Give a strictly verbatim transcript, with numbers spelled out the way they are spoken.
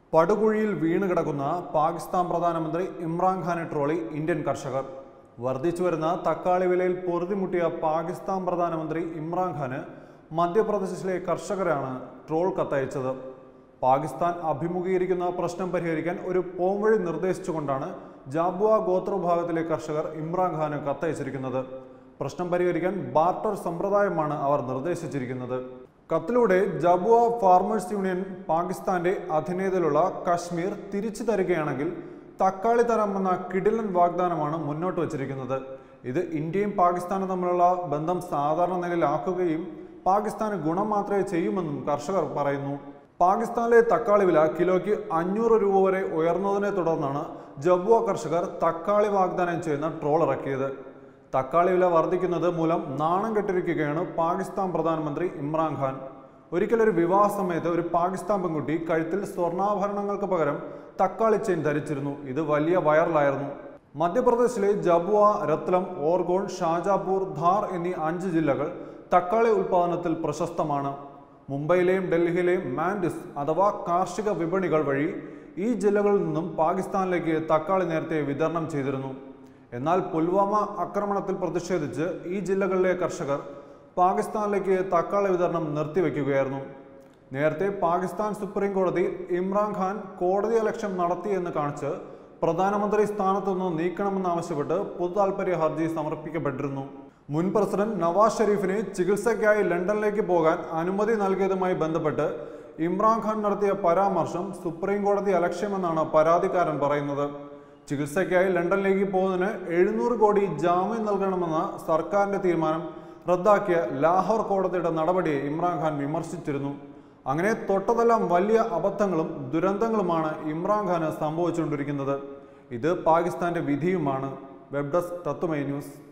പടുകുഴിയിൽ വീണ് കിടക്കുന്ന പാകിസ്ഥാൻ പ്രധാനമന്ത്രി ഇമ്രാൻഖാനെ ട്രോളി ഇന്ത്യൻ കർഷകർ. വർദ്ധിച്ചു വരുന്ന തക്കാളി വിലയിൽ പൊറുതിമുട്ടിയ പാകിസ്ഥാൻ പ്രധാനമന്ത്രി ഇമ്രാൻഖാന് മധ്യപ്രദേശിലെ കർഷകരാണ് ട്രോൾ കത്തയച്ചത്. പാകിസ്ഥാൻ അഭിമുഖീകരിക്കുന്ന പ്രശ്നം പരിഹരിക്കാൻ ഒരു പോംവഴി നിർദ്ദേശിച്ചുകൊണ്ടാണ് ജാബുവ ഗോത്രവിഭാഗത്തിലെ കർഷകർ ഇമ്രാൻഖാന് കത്തയച്ചിരിക്കുന്നത്. പ്രശ്നം പരിഹരിക്കാൻ ബാർട്ടർ സമ്പ്രദായമാണ് അവർ നിർദ്ദേശിച്ചിരിക്കുന്നത്. കത്തിലൂടെ ജാബുവ ഫാർമേഴ്സ് യൂണിയൻ പാകിസ്ഥാന്റെ അധീനതയിലുള്ള കശ്മീർ തിരിച്ചു തരികയാണെങ്കിൽ തക്കാളി തരാമെന്ന കിടിലൻ വാഗ്ദാനമാണ് മുന്നോട്ട് വച്ചിരിക്കുന്നത്. ഇത് ഇന്ത്യയും പാകിസ്ഥാനും തമ്മിലുള്ള ബന്ധം സാധാരണ നിലയിലാക്കുകയും പാകിസ്ഥാന് ഗുണം മാത്രമേ ചെയ്യുമെന്നും കർഷകർ പറയുന്നു. പാകിസ്ഥാനിലെ തക്കാളി വില കിലോയ്ക്ക് അഞ്ഞൂറ് രൂപ വരെ ഉയർന്നതിനെ തുടർന്നാണ് ജാബുവ കർഷകർ തക്കാളി വാഗ്ദാനം ചെയ്യുന്ന ട്രോൾ ഇറക്കിയത്. തക്കാളി വില വർദ്ധിക്കുന്നത് മൂലം നാണം കെട്ടിരിക്കുകയാണ് പാകിസ്ഥാൻ പ്രധാനമന്ത്രി ഇമ്രാൻഖാൻ. ഒരിക്കലൊരു വിവാഹ സമയത്ത് ഒരു പാകിസ്ഥാൻ പെൺകുട്ടി കഴുത്തിൽ സ്വർണ്ണാഭരണങ്ങൾക്ക് പകരം തക്കാളി ചെയിൻ ധരിച്ചിരുന്നു. ഇത് വലിയ വൈറലായിരുന്നു. മധ്യപ്രദേശിലെ ജാബുവ, രത്ലം, ഓർഗോൺ, ഷാജാപൂർ, ധാർ എന്നീ അഞ്ച് ജില്ലകൾ തക്കാളി ഉൽപാദനത്തിൽ പ്രശസ്തമാണ്. മുംബൈയിലെയും ഡൽഹിയിലെയും മാൻഡിസ് അഥവാ കാർഷിക വിപണികൾ വഴി ഈ ജില്ലകളിൽ നിന്നും പാകിസ്ഥാനിലേക്ക് തക്കാളി നേരത്തെ വിതരണം ചെയ്തിരുന്നു. എന്നാൽ പുൽവാമ ആക്രമണത്തിൽ പ്രതിഷേധിച്ച് ഈ ജില്ലകളിലെ കർഷകർ പാകിസ്ഥാനിലേക്ക് തക്കാളി വിതരണം നിർത്തിവെക്കുകയായിരുന്നു. നേരത്തെ പാകിസ്ഥാൻ സുപ്രീം കോടതി ഇമ്രാൻഖാൻ കോടതിയലക്ഷ്യം നടത്തിയെന്ന് കാണിച്ച് പ്രധാനമന്ത്രി സ്ഥാനത്തു നിന്ന് നീക്കണമെന്നാവശ്യപ്പെട്ട് പൊതുതാൽപര്യ ഹർജി സമർപ്പിക്കപ്പെട്ടിരുന്നു. മുൻ പ്രസിഡന്റ് നവാസ് ഷെരീഫിന് ചികിത്സയ്ക്കായി ലണ്ടനിലേക്ക് പോകാൻ അനുമതി നൽകിയതുമായി ബന്ധപ്പെട്ട് ഇമ്രാൻഖാൻ നടത്തിയ പരാമർശം സുപ്രീം കോടതി അലക്ഷ്യമെന്നാണ് പരാതിക്കാരൻ പറയുന്നത്. ചികിത്സയ്ക്കായി ലണ്ടനിലേക്ക് പോകുന്നതിന് എഴുന്നൂറ് കോടി ജാമ്യം നൽകണമെന്ന സർക്കാരിന്റെ തീരുമാനം റദ്ദാക്കിയ ലാഹോർ കോടതിയുടെ നടപടിയെ ഇമ്രാൻഖാൻ വിമർശിച്ചിരുന്നു. അങ്ങനെ തൊട്ടതെല്ലാം വലിയ അബദ്ധങ്ങളും ദുരന്തങ്ങളുമാണ് ഇമ്രാൻഖാന് സംഭവിച്ചുകൊണ്ടിരിക്കുന്നത്. ഇത് പാകിസ്ഥാന്റെ വിധിയുമാണ്. Web desk Tatwamayi news.